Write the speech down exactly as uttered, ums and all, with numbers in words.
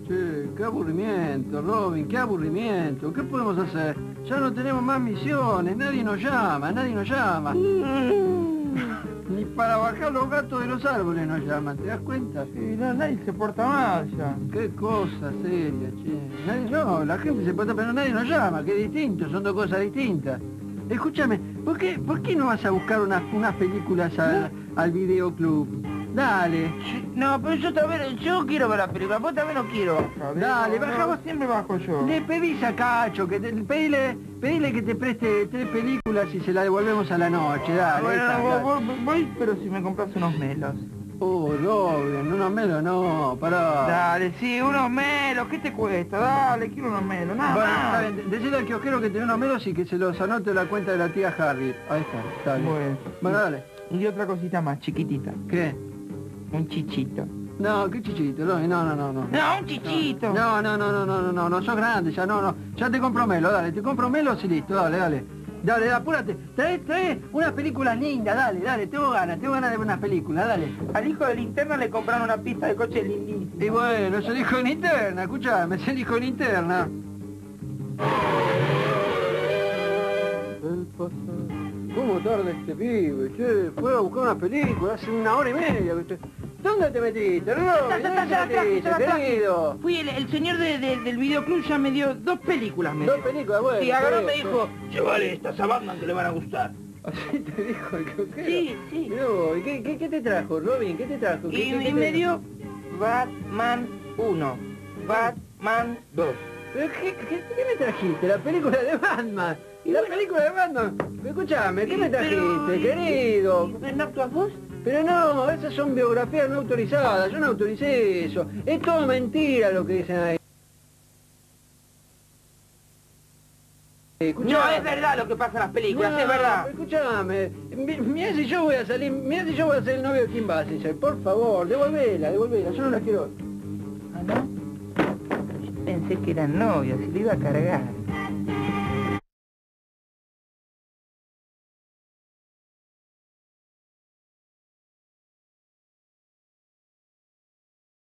Che, qué aburrimiento, Robin, qué aburrimiento. ¿Qué podemos hacer? Ya no tenemos más misiones, nadie nos llama, nadie nos llama. Ni para bajar los gatos de los árboles nos llaman, ¿te das cuenta? Sí, no, nadie se porta mal ya. Qué cosa seria, che. Nadie, no, la gente se porta, pero nadie nos llama, que es distinto, son dos cosas distintas. Escúchame, ¿por qué, ¿por qué no vas a buscar unas, unas películas al, al videoclub? Dale. No, pero yo también, yo quiero ver la película, vos también no quiero bajar. Dale, no, bajamos. no, siempre bajo yo. Le pedís a Cacho, que te, pedile, pedile que te preste tres películas y se la devolvemos a la noche, dale. Bueno, esta, no, dale. voy, voy, voy, pero si me compras unos melos. Oh, Robin, unos melos no, pará. Dale, sí, unos melos, ¿qué te cuesta? Dale, quiero unos melos, nada Bueno, más. está bien, decirle al kiosquero que tiene unos melos y que se los anote en la cuenta de la tía Harry. Ahí está, dale. Bueno. Bueno, dale. Y otra cosita más, chiquitita. ¿Qué? Un chichito. No, qué chichito, Robin, no, no, no, no. No, un chichito. No, no, no, no, no, no, no, no, sos grande ya, no, no. Ya te compro melos, dale, te compro melos y listo, dale, dale. Dale, apúrate, trae, trae unas películas lindas, dale, dale, tengo ganas, tengo ganas de ver unas películas, dale. Al hijo de Linterna le compraron una pista de coche lindísima. Y bueno, es el hijo de Linterna, escuchame, es el hijo de Linterna. El pasado. ¿Cómo tarda este pibe? Che, fue a buscar una película hace una hora y media. ¿Viste? ¿Dónde te metiste, Robin? ¿Dónde te metiste, querido? Fui, el, el señor de, de, del videoclub ya me dio dos películas, me Dos dio. películas, bueno. Sí, agarró y me sí, dijo, llévale estas a Batman que le van a gustar. ¿Así te dijo el coquero? Sí, sí. Mirá vos, ¿y qué, qué, qué te trajo, Robin? ¿Qué te trajo? ¿Qué, Y, qué, qué y te- me dio Batman uno, Batman dos. ¿Pero qué, qué, qué me trajiste? La película de Batman. ¿Y la película de Batman? Escuchame, ¿qué me trajiste, Pero- querido? ¿No actúas vos? Pero no, esas son biografías no autorizadas, yo no autoricé eso. Es todo mentira lo que dicen ahí. Escuchame. No, es verdad lo que pasa en las películas, No, es verdad. Escuchame, mi- mirá si yo voy a salir, mirá si yo voy a ser el novio de Kim Basinger, por favor, devolvela, devolvela, yo no la quiero. ¿Ah, no? Pensé que eran novios y le iba a cargar.